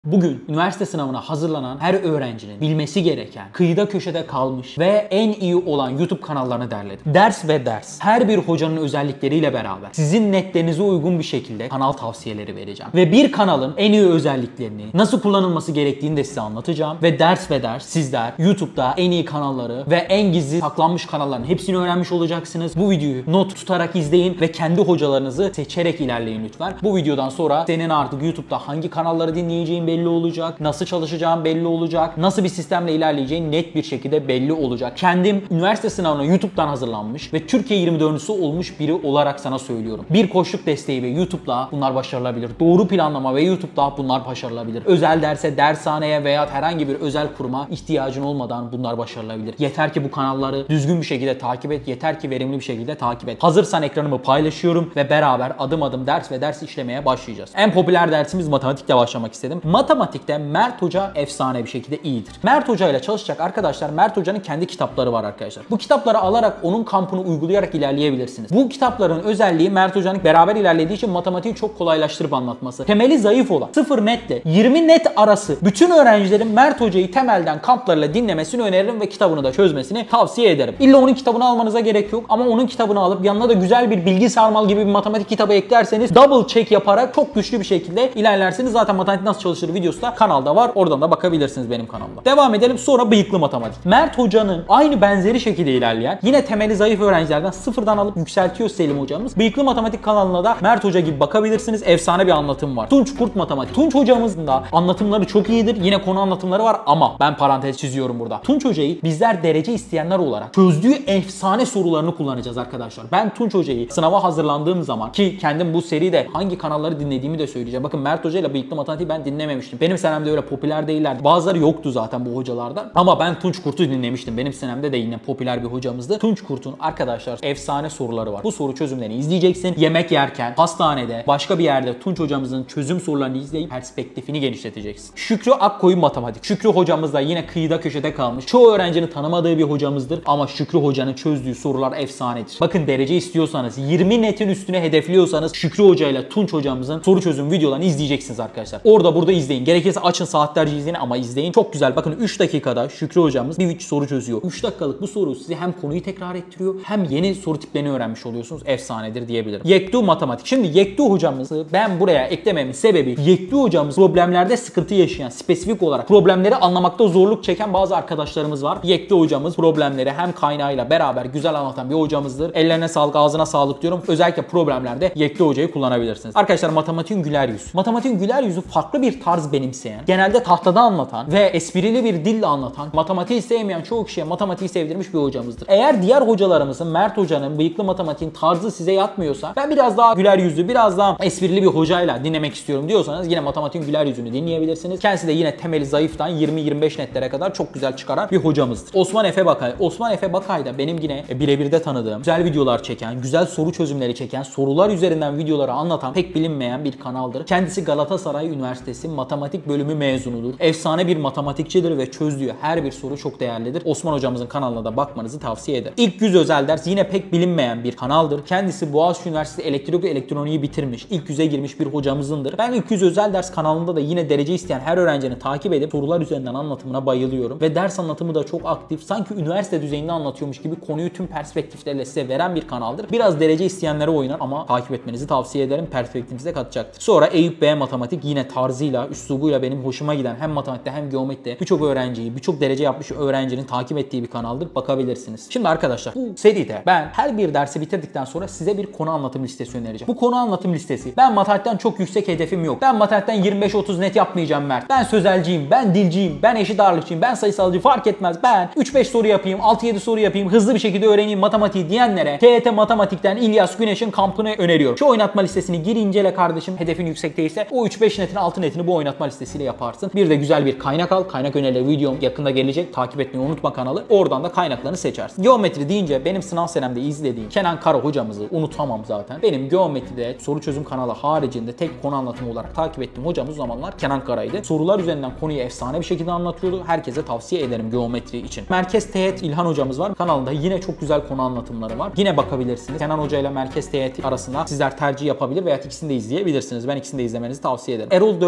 Bugün üniversite sınavına hazırlanan her öğrencinin bilmesi gereken, kıyıda köşede kalmış ve en iyi olan YouTube kanallarını derledim. Ders ve ders. Her bir hocanın özellikleriyle beraber sizin netlerinize uygun bir şekilde kanal tavsiyeleri vereceğim. Ve bir kanalın en iyi özelliklerini, nasıl kullanılması gerektiğini de size anlatacağım. Ve ders ve ders sizler YouTube'da en iyi kanalları ve en gizli saklanmış kanalların hepsini öğrenmiş olacaksınız. Bu videoyu not tutarak izleyin ve kendi hocalarınızı seçerek ilerleyin lütfen. Bu videodan sonra senin artık YouTube'da hangi kanalları dinleyeceğin belli olacak, nasıl çalışacağım belli olacak, nasıl bir sistemle ilerleyeceğin net bir şekilde belli olacak. Kendim üniversite sınavına YouTube'dan hazırlanmış ve Türkiye 24'üncüsü olmuş biri olarak sana söylüyorum. Bir koçluk desteği ve YouTube'la bunlar başarılabilir. Doğru planlama ve YouTube'la bunlar başarılabilir. Özel derse, dershaneye veya herhangi bir özel kuruma ihtiyacın olmadan bunlar başarılabilir. Yeter ki bu kanalları düzgün bir şekilde takip et, yeter ki verimli bir şekilde takip et. Hazırsan ekranımı paylaşıyorum ve beraber adım adım ders ve ders işlemeye başlayacağız. En popüler dersimiz matematikle başlamak istedim. Matematikte Mert Hoca efsane bir şekilde iyidir. Mert Hoca ile çalışacak arkadaşlar, Mert Hoca'nın kendi kitapları var arkadaşlar. Bu kitapları alarak onun kampını uygulayarak ilerleyebilirsiniz. Bu kitapların özelliği Mert Hoca'nın beraber ilerlediği için matematiği çok kolaylaştırıp anlatması. Temeli zayıf olan 0 netle 20 net arası bütün öğrencilerin Mert Hoca'yı temelden kamplarıyla dinlemesini öneririm ve kitabını da çözmesini tavsiye ederim. İlla onun kitabını almanıza gerek yok ama onun kitabını alıp yanına da güzel bir bilgi sarmal gibi bir matematik kitabı eklerseniz double check yaparak çok güçlü bir şekilde ilerlersiniz. Zaten matematik nasıl çalışır videosu da kanalda var. Oradan da bakabilirsiniz benim kanalımda. Devam edelim. Sonra bıyıklı matematik. Mert Hoca'nın aynı benzeri şekilde ilerleyen, yine temeli zayıf öğrencilerden sıfırdan alıp yükseltiyor Selim hocamız. Bıyıklı matematik kanalına da Mert Hoca gibi bakabilirsiniz. Efsane bir anlatım var. Tunç Kurt matematik. Tunç hocamızın da anlatımları çok iyidir. Yine konu anlatımları var ama ben parantez çiziyorum burada. Tunç hocayı bizler derece isteyenler olarak çözdüğü efsane sorularını kullanacağız arkadaşlar. Ben Tunç hocayı sınava hazırlandığım zaman, ki kendim bu seride hangi kanalları dinlediğimi de söyleyeceğim. Bakın Mert Hoca ile bıyıklı matematiği ben dinlememiştim. Benim senemde öyle popüler değillerdi. Bazıları yoktu zaten bu hocalardan. Ama ben Tunç Kurt'u dinlemiştim. Benim senemde de yine popüler bir hocamızdı. Tunç Kurt'un arkadaşlar efsane soruları var. Bu soru çözümlerini izleyeceksin. Yemek yerken, hastanede, başka bir yerde Tunç hocamızın çözüm sorularını izleyip perspektifini genişleteceksin. Şükrü Akkoyun matematik. Şükrü hocamız da yine kıyıda köşede kalmış. Çoğu öğrencinin tanımadığı bir hocamızdır ama Şükrü hocanın çözdüğü sorular efsanedir. Bakın derece istiyorsanız, 20 netin üstüne hedefliyorsanız Şükrü Hoca ile Tunç hocamızın soru çözüm videolarını izleyeceksiniz arkadaşlar. Orada burada izleyin. Gerekirse açın saatlerce izleyin ama izleyin. Çok güzel. Bakın 3 dakikada Şükrü hocamız bir soru çözüyor. 3 dakikalık bu soru size hem konuyu tekrar ettiriyor hem yeni soru tiplerini öğrenmiş oluyorsunuz. Efsanedir diyebilirim. Yektu matematik. Şimdi Yektu hocamızı ben buraya eklememin sebebi, Yektu hocamız problemlerde sıkıntı yaşayan, spesifik olarak problemleri anlamakta zorluk çeken bazı arkadaşlarımız var. Yektu hocamız problemleri hem kaynağıyla beraber güzel anlatan bir hocamızdır. Ellerine sağlık, ağzına sağlık diyorum. Özellikle problemlerde Yektu hocayı kullanabilirsiniz. Arkadaşlar matematiğin güler yüzü. Matematiğin güler yüzü farklı bir tarz benimseyen, genelde tahtada anlatan ve esprili bir dille anlatan, matematiği sevmeyen çoğu kişiye matematiği sevdirmiş bir hocamızdır. Eğer diğer hocalarımızın, Mert hocanın bıyıklı matematiğin tarzı size yatmıyorsa, ben biraz daha güler yüzlü, biraz daha esprili bir hocayla dinlemek istiyorum diyorsanız yine matematiğin güler yüzünü dinleyebilirsiniz. Kendisi de yine temeli zayıftan 20-25 netlere kadar çok güzel çıkaran bir hocamızdır. Osman Efe Bakay. Osman Efe Bakay da benim yine birebir de tanıdığım, güzel videolar çeken, güzel soru çözümleri çeken, sorular üzerinden videoları anlatan pek bilinmeyen bir kanaldır. Kendisi Galatasaray Üniversitesi matematik bölümü mezunudur. Efsane bir matematikçidir ve çözdüğü her bir soru çok değerlidir. Osman hocamızın kanalına da bakmanızı tavsiye ederim. İlk yüz özel ders yine pek bilinmeyen bir kanaldır. Kendisi Boğaziçi Üniversitesi elektrik ve elektroniği bitirmiş, İlk yüze girmiş bir hocamızındır. Ben ilk yüz özel ders kanalında da yine derece isteyen her öğrencinin takip edip sorular üzerinden anlatımına bayılıyorum. Ve ders anlatımı da çok aktif. Sanki üniversite düzeyinde anlatıyormuş gibi konuyu tüm perspektiflerle size veren bir kanaldır. Biraz derece isteyenlere oynar ama takip etmenizi tavsiye ederim. Perspektifinize katacaktır. Sonra Eyüp B matematik yine tarzıyla, üslubuyla benim hoşuma giden hem matematikte hem geometride birçok öğrenciyi, birçok derece yapmış öğrencinin takip ettiği bir kanaldır. Bakabilirsiniz. Şimdi arkadaşlar bu seride ben her bir dersi bitirdikten sonra size bir konu anlatım listesi önereceğim. Bu konu anlatım listesi, ben matematikten çok yüksek hedefim yok. Ben matematikten 25-30 net yapmayacağım Mert. Ben sözelciyim, ben dilciyim, ben eşit ağırlıkçıyım, ben sayısalcı fark etmez. Ben 3-5 soru yapayım, 6-7 soru yapayım, hızlı bir şekilde öğreneyim matematiği diyenlere TYT matematikten İlyas Güneş'in kampını öneriyorum. Şu oynatma listesini gir incele kardeşim. Hedefin yüksek değilse o 3-5 netin 6 netini bu oynatma listesiyle yaparsın. Bir de güzel bir kaynak al. Kaynak önerileri videom yakında gelecek. Takip etmeyi unutma kanalı. Oradan da kaynaklarını seçersin. Geometri deyince benim sınav senemde izlediğim Kenan Kara hocamızı unutamam zaten. Benim geometride soru çözüm kanalı haricinde tek konu anlatımı olarak takip ettiğim hocamız o zamanlar Kenan Kara'ydı. Sorular üzerinden konuyu efsane bir şekilde anlatıyordu. Herkese tavsiye ederim geometri için. Merkez Teğet İlhan hocamız var. Kanalında yine çok güzel konu anlatımları var. Yine bakabilirsiniz. Kenan Hoca ile Merkez Teğet arasında sizler tercih yapabilir veya ikisini de izleyebilirsiniz. Ben ikisini de izlemenizi tavsiye ederim. Erol Dönmez hocam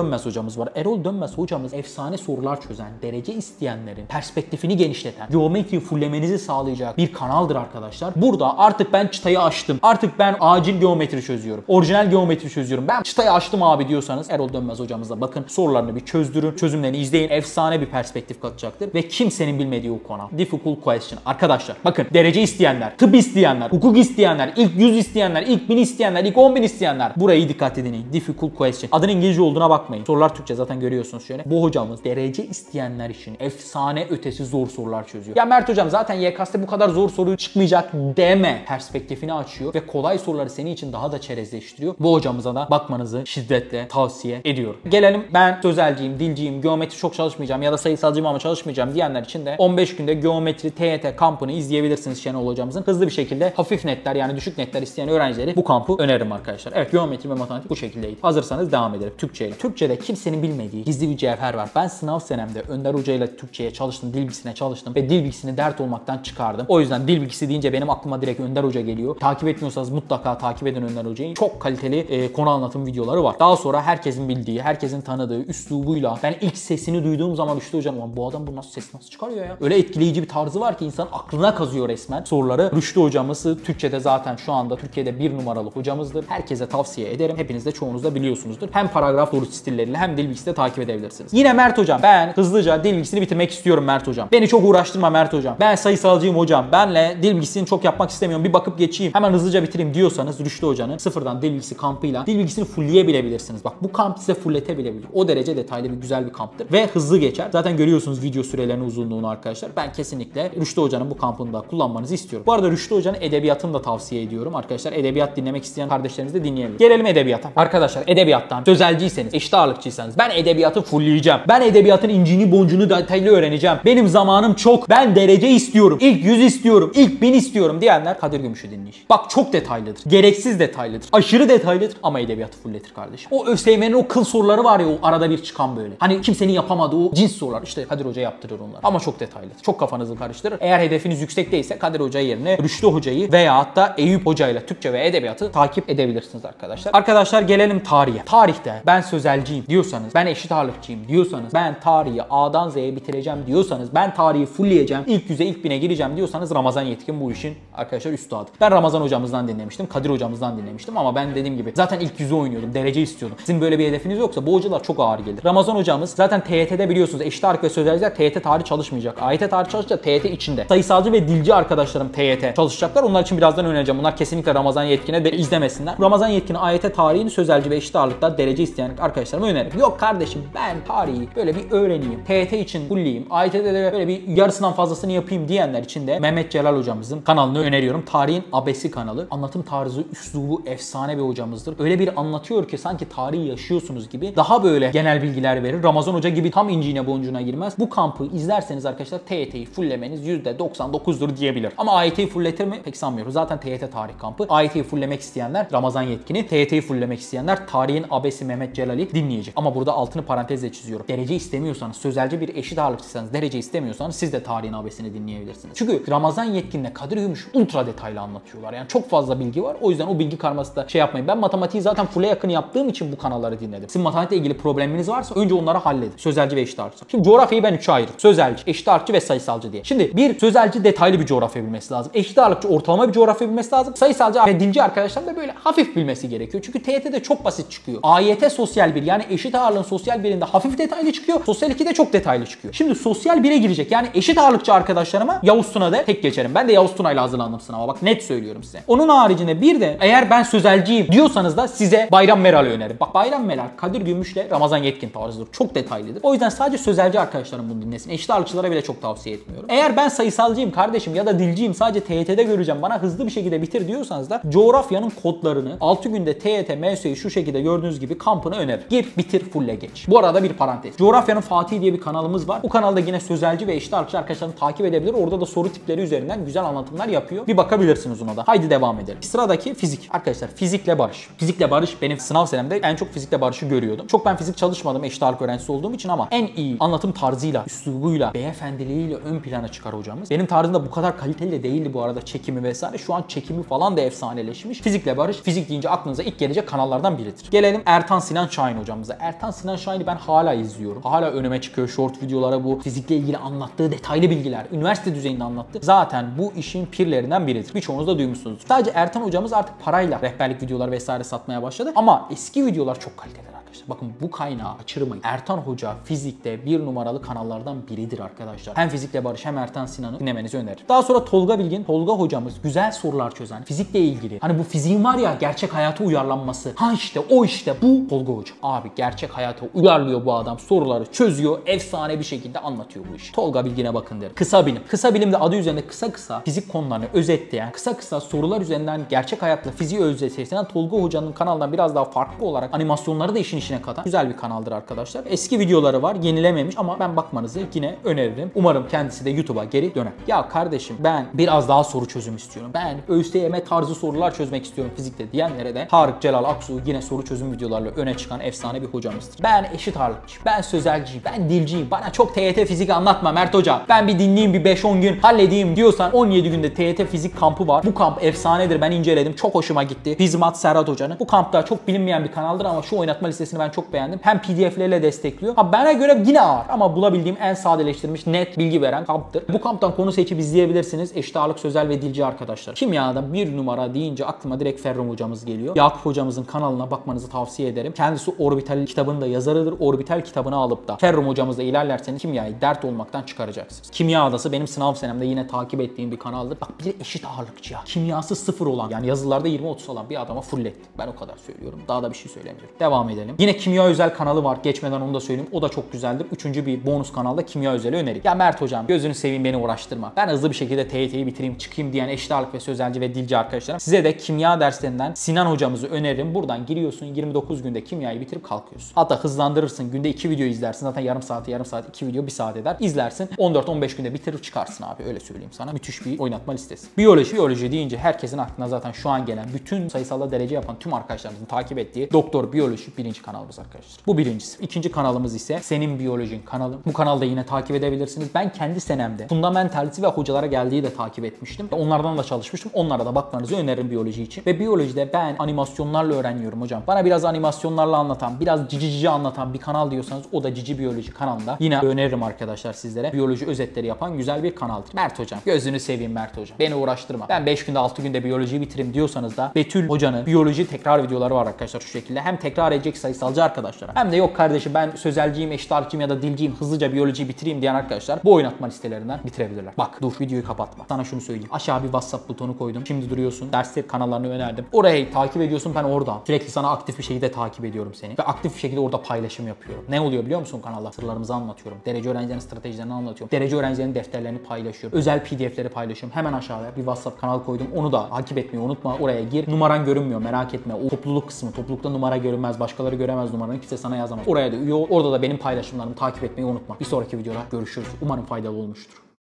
hocamız var. Erol Dönmez hocamız efsane sorular çözen, derece isteyenlerin perspektifini genişleten, geometri fullemenizi sağlayacak bir kanaldır arkadaşlar. Burada artık ben çıtayı aştım. Artık ben acil geometri çözüyorum. Orijinal geometri çözüyorum. Ben çıtayı aştım abi diyorsanız Erol Dönmez hocamızla bakın, sorularını bir çözdürün. Çözümlerini izleyin. Efsane bir perspektif katacaktır. Ve kimsenin bilmediği o konu. Difficult question. Arkadaşlar bakın, derece isteyenler, tıp isteyenler, hukuk isteyenler, ilk 100 isteyenler, ilk 1000 isteyenler, ilk 10.000 isteyenler. Burayı dikkatli dinleyin. Difficult question. Adının İngilizce olduğuna bakmayın. Sorular Türkçe zaten görüyorsunuz şöyle. Bu hocamız derece isteyenler için efsane ötesi zor sorular çözüyor. Ya Mert hocam zaten YKS'te bu kadar zor soru çıkmayacak deme. Perspektifini açıyor ve kolay soruları senin için daha da çerezleştiriyor. Bu hocamıza da bakmanızı şiddetle tavsiye ediyorum. Gelelim, ben sözelciyim, dilciyim, geometri çok çalışmayacağım ya da sayısalcıyım ama çalışmayacağım diyenler için de 15 günde geometri TYT kampını izleyebilirsiniz Şenol hocamızın. Hızlı bir şekilde hafif netler, yani düşük netler isteyen öğrencileri bu kampı öneririm arkadaşlar. Evet, geometri ve matematik bu şekildeydi. Hazırsanız devam edelim Türkçeyle. Türkçede kimsenin bilmediği gizli bir cevher var. Ben sınav senemde Önder Hoca ile Türkçeye çalıştım, dil bilgisine çalıştım ve dil bilgisini dert olmaktan çıkardım. O yüzden dil bilgisi deyince benim aklıma direkt Önder Hoca geliyor. Takip etmiyorsanız mutlaka takip edin Önder Hoca'yı. Çok kaliteli konu anlatım videoları var. Daha sonra herkesin bildiği, herkesin tanıdığı üslubuyla, ben ilk sesini duyduğum zaman Rüştü Hocam, bu adam bu ses nasıl çıkarıyor ya? Öyle etkileyici bir tarzı var ki insan aklına kazıyor resmen soruları. Rüştü Hocamızı Türkçe'de zaten şu anda Türkiye'de bir numaralı hocamızdır. Herkese tavsiye ederim. Hepiniz de çoğunuz da biliyorsunuzdur. Hem paragraf soru stilleriyle hem dil bilgisi de takip edebilirsiniz. Yine Mert Hocam, ben hızlıca dil bilgisini bitirmek istiyorum Mert Hocam. Beni çok uğraştırma Mert Hocam. Ben sayısalcıyım hocam. Benle dil bilgisini çok yapmak istemiyorum. Bir bakıp geçeyim, hemen hızlıca bitireyim diyorsanız Rüştü Hoca'nın sıfırdan dil bilgisi kampıyla dil bilgisini fullleyebilebilirsiniz. Bak, bu kamp size fullletebilebilir. O derece detaylı bir güzel bir kamptır ve hızlı geçer. Zaten görüyorsunuz video sürelerinin uzunluğunu arkadaşlar. Ben kesinlikle Rüştü Hoca'nın bu kampını da kullanmanızı istiyorum. Bu arada Rüştü Hoca'nın edebiyatını da tavsiye ediyorum. Arkadaşlar edebiyat dinlemek isteyen kardeşlerimiz de dinleyebilir. Gelelim edebiyata. Arkadaşlar edebiyattan sözelciyseniz, eşit ağırlıkçıysanız ben edebiyatı fullleyeceğim. Ben edebiyatın incini boncunu detaylı öğreneceğim. Benim zamanım çok. Ben derece istiyorum. İlk 100 istiyorum. İlk 1000 istiyorum diyenler Kadir Gümüş'ü dinleyin. Bak, çok detaylıdır. Gereksiz detaylıdır. Aşırı detaylıdır ama edebiyatı fulletir kardeşim. O ÖSYM'nin o kıl soruları var ya, o arada bir çıkan böyle. Hani kimsenin yapamadığı o cins sorular. İşte Kadir Hoca yaptırır onları. Ama çok detaylıdır. Çok kafanızı karıştırır. Eğer hedefiniz yüksek değilse Kadir Hoca yerine Rüştü Hoca'yı veya hatta Eyüp Hoca ile Türkçe ve edebiyatı takip edebilirsiniz arkadaşlar. Arkadaşlar gelelim tarihe. Tarihte ben sözelciyim diyorsanız, ben eşit ağırlıkçıyım diyorsanız, ben tarihi A'dan Z'ye bitireceğim diyorsanız, ben tarihi fullleyeceğim, ilk 100'e ilk 1000'e gireceğim diyorsanız Ramazan Yetkin bu işin arkadaşlar üstadı. Ben Ramazan hocamızdan dinlemiştim, Kadir hocamızdan dinlemiştim ama ben dediğim gibi zaten ilk 100'ü oynuyordum, derece istiyordum. Sizin böyle bir hedefiniz yoksa bu hocalar çok ağır gelir. Ramazan hocamız zaten TYT'de biliyorsunuz eşit ağırlık ve sözelciler TYT tarih çalışmayacak. AYT tarih çalışacak, TYT içinde. Sayısalcı ve dilci arkadaşlarım TYT çalışacaklar. Onlar için birazdan önereceğim. Bunlar kesinlikle Ramazan Yetkin'e de izlemesinler. Ramazan Yetkin'e AYT tarihini sözelci ve eşit ağırlıkta derece isteyen arkadaşlarıma öneririm. Yok kardeşim, ben tarihi böyle bir öğreneyim, TYT için fulleyeyim, AYT'de de böyle bir yarısından fazlasını yapayım diyenler için de Mehmet Celal hocamızın kanalını öneriyorum. Tarihin Abesi kanalı. Anlatım tarzı, üslubu efsane bir hocamızdır. Öyle bir anlatıyor ki sanki tarihi yaşıyorsunuz gibi. Daha böyle genel bilgiler verir. Ramazan Hoca gibi tam inciğine boncuğuna girmez. Bu kampı izlerseniz arkadaşlar TYT'yi fulllemeniz %99'dur diyebilir. Ama AYT'yi fullletir mi? Pek sanmıyorum. Zaten TYT tarih kampı. AYT'yi fulllemek isteyenler Ramazan Yetkin'i, TYT'yi fulllemek isteyenler tarihin Abesi Mehmet Celal'i dinleyecek. Ama burada altını parantezle çiziyorum. Derece istemiyorsanız, sözelci bir eşit ağırlıkçıysanız, derece istemiyorsanız siz de tarihin Abesi'ni dinleyebilirsiniz. Çünkü Ramazan Yetkin'le Kadir Gümüş ultra detaylı anlatıyorlar. Yani çok fazla bilgi var. O yüzden o bilgi karması da şey yapmayın. Ben matematiği zaten full'e yakın yaptığım için bu kanalları dinledim. Sizin matematikle ilgili probleminiz varsa önce onları halledin. Sözelci ve eşit ağırlıkçı. Şimdi coğrafyayı ben 3'e ayırdım. Sözelci, eşit ağırlıkçı ve sayısalcı diye. Şimdi bir sözelci detaylı bir coğrafya bilmesi lazım. Eşit ağırlıkçı ortalama bir coğrafya bilmesi lazım. Sayısalcı ve dilci arkadaşlar da böyle hafif bilmesi gerekiyor. Çünkü TYT'de çok basit çıkıyor. AYT sosyal bir, yani eşit ağırlığın sosyal birinde hafif detaylı çıkıyor. Sosyal 2'de çok detaylı çıkıyor. Şimdi sosyal 1'e girecek. Yani eşit ağırlıkçı arkadaşlarıma Yavuz Tuna'da tek geçerim. Ben de Yavuz Tuna ile hazırlandım sınava. Bak net söylüyorum size. Onun haricinde bir de eğer ben sözelciyim diyorsanız da size Bayram Meral'i öneririm. Bak, Bayram Meral Kadir Gümüş'le Ramazan Yetkin tarzıdır. Çok detaylıdır. O yüzden sadece sözelci arkadaşlarım bunu dinlesin. Eşit ağırlıkçılara bile çok tavsiye etmiyorum. Eğer ben sayısalcıyım kardeşim ya da dilciyim, sadece TYT'de göreceğim, bana hızlı bir şekilde bitir diyorsanız da coğrafyanın kodlarını 6 günde TYT, MSÜ'yü şu şekilde gördüğünüz gibi kampını öneririm. Gir, bitir, fulle geç. Bu arada bir parantez. Coğrafyanın Fatih diye bir kanalımız var. Bu kanalda yine sözelci ve eşit ağırlıkçı arkadaşlarını takip edebilir. Orada da soru tipleri üzerinden güzel anlatımlar yapıyor. Bir bakabilirsiniz ona da. Haydi devam edelim. Sıradaki fizik. Arkadaşlar fizikle barış. Fizikle barış benim sınav senemde en çok fizikle barışı görüyordum. Çok ben fizik çalışmadım eşit ağırlık öğrencisi olduğum için ama en iyi anlatım tarzıyla, üslubuyla, beyefendiliğiyle ön plana çıkar hocamız. Benim tarzımda bu kadar kaliteli de değildi bu arada, çekimi vesaire. Şu an çekimi falan da efsaneleşmiş. Fizikle barış, fizik deyince aklınıza ilk gelecek kanallardan biridir. Gelelim Ertan Sinan Şahin hocamıza. Ertan Sinan Şahin'i ben hala izliyorum. Hala önüme çıkıyor short videolara bu fizikle ilgili anlattığı detaylı bilgiler. Üniversite düzeyinde anlattı. Zaten bu işin pirlerinden biridir. Birçoğunuz da duymuşsunuzdur. Sadece Ertan hocamız artık parayla rehberlik videoları vesaire satmaya başladı. Ama eski videolar çok kaliteli arkadaşlar. Bakın bu kaynağı kaçırmayın. Ertan Hoca fizikte bir numaralı kanallardan biridir arkadaşlar. Hem Fizikle Barış hem Ertan Sinan'ı dinlemenizi öneririm. Daha sonra Tolga Bilgin. Tolga hocamız güzel sorular çözen, fizikle ilgili. Hani bu fiziğin var ya gerçek hayata uyarlanması. Ha işte o işte bu Tolga Hoca. Abi gerçek hayata uyarlıyor bu adam. Soruları çözüyor. Efsane bir şekilde anlatıyor bu işi. Tolga Bilgin'e bakın derim. Kısa bilim. Kısa bilim de adı üzerinde kısa fizik konularını özetleyen, kısa sorular üzerinden gerçek hayatla fiziği özetleyen Tolga Hoca'nın kanalından biraz daha farklı olarak animasyonları da işin içine katan güzel bir kanaldır arkadaşlar. Eski videoları var, yenilememiş ama ben bakmanızı yine öneririm. Umarım kendisi de YouTube'a geri döner. Ya kardeşim ben biraz daha soru çözüm istiyorum. Ben ÖSYM tarzı sorular çözmek istiyorum fizikte diyenlere de Tarık Celal Aksu yine soru çözüm videolarla öne çıkan efsane bir hocamızdır. Ben eşit ağırlıkçıyım, ben sözelciyim, ben dilciyim. Bana çok TYT fizik anlatma Mert Hoca. Ben bir dinleyeyim, bir 5-10 gün halledeyim diyorsan 17 günde TYT fizik kampı var. Bu kamp efsanedir. Ben inceledim. Çok hoşuma gitti. Hizmat Serhat Hoca'nın. Bu kampta çok bilinmeyen bir kanaldır ama şu oynatma listesini ben çok beğendim. Hem PDF'lerle destekliyor. Ha bana göre yine ağır ama bulabildiğim en sadeleştirilmiş net bilgi veren kamptır. Bu kamptan konu seçip izleyebilirsiniz. Eşit ağırlık, sözel ve dilci arkadaşlar. Kimyada bir numara deyince aklıma direkt Ferrum hocamız geliyor. Yakup hocamızın kanalına bakmanızı tavsiye ederim. Kendisi Orbital kitabının da yazarıdır. Orbital kitabını alıp da Ferrum hocamızla ilerlerseniz kimyayı dert olmaktan çıkaracaksınız. Kimya Adası benim sınav senemde yine takip ettiğim bir kanaldır. Bak bir de eşit ağırlıkçı ya. Kimyası 0 olan yani yazılarda 20-30 olan bir adama fullettim. Ben o kadar söylüyorum. Daha da bir şey söylemiyorum. Devam edelim. Yine kimya özel kanalı var. Geçmeden onu da söyleyeyim. O da çok güzeldir. Üçüncü bir bonus kanalda kimya özeli önereyim. Ya Mert hocam gözünü seveyim beni uğraştırma. Ben hızlı bir şekilde TYT'yi bitireyim çıkayım diyen eşit ağırlık ve sözelci ve dilci arkadaşlarım. Size de kimya derslerinden Sinan hocamızı öneririm. Buradan giriyorsun 29 günde kimyayı bitirip kalkıyorsun. Hatta hızlandırırsın. Günde 2 video izlersin. Zaten yarım saat 2 video 1 saat eder. İzlersin. 14-15 günde bitirir çıkarsın abi. Öyle söyleyeyim sana. Müthiş bir oynatma listesi. Biyoloji deyince herkesin aklına zaten şu an gelen bütün sayısalda derece yapan tüm arkadaşlarımızın takip ettiği Doktor Biyoloji birinci kanalımız arkadaşlar. Bu birincisi. İkinci kanalımız ise Senin Biyolojin kanalı. Bu kanalda yine takip edebilirsiniz. Ben kendi senemde fundamentalisi ve hocalara geldiği de takip etmiştim. Onlardan da çalışmıştım. Onlara da bakmanızı öneririm biyoloji için. Ve biyolojide ben animasyonlarla öğreniyorum hocam. Bana biraz animasyonlarla anlatan, biraz cici anlatan bir kanal diyorsanız o da Cici Biyoloji kanalında. Yine öneririm arkadaşlar sizlere. Biyoloji özetleri yapan güzel bir kanaldır. Mert hocam gözünü seveyim Mert hocam. Beni uğraştırma. Ben 5 günde 6 günde biyolojiyi bitireyim diyorsanız da Betül hocanın biyoloji tekrar videoları var arkadaşlar şu şekilde. Hem tekrar edecek sayısalcı arkadaşlara hem de yok kardeşim ben sözelciyim, eşit ağırlıkçıyım ya da dilciyim hızlıca biyolojiyi bitireyim diyen arkadaşlar bu oynatma listelerinden bitirebilirler. Bak dur videoyu kapatma. Sana şunu söyleyeyim. Aşağı bir WhatsApp butonu koydum. Şimdi duruyorsun. Dersler kanallarını önerdim. Orayı takip ediyorsun ben oradan. Sürekli sana aktif bir şekilde takip ediyorum seni. Ve aktif bir şekilde orada paylaşım yapıyorum. Ne oluyor biliyor musun kanalda? Sırlarımızı anlatıyorum. Derece öğrencilerinin stratejilerini anlatıyorum. Derece öğrencilerinin defterlerini paylaşıyorum. Özel PDF'leri paylaşıyorum. Hemen aşağıya bir WhatsApp kanal koydum. Onu da takip etmeyi unutma. Oraya gir. Numaran görünmüyor merak etme. O topluluk kısmı. Toplulukta numara görünmez. Başkaları göremez numaranı. Kimse sana yazamaz. Oraya da üye ol. Orada da benim paylaşımlarımı takip etmeyi unutma. Bir sonraki videoda görüşürüz. Umarım faydalı olmuştur.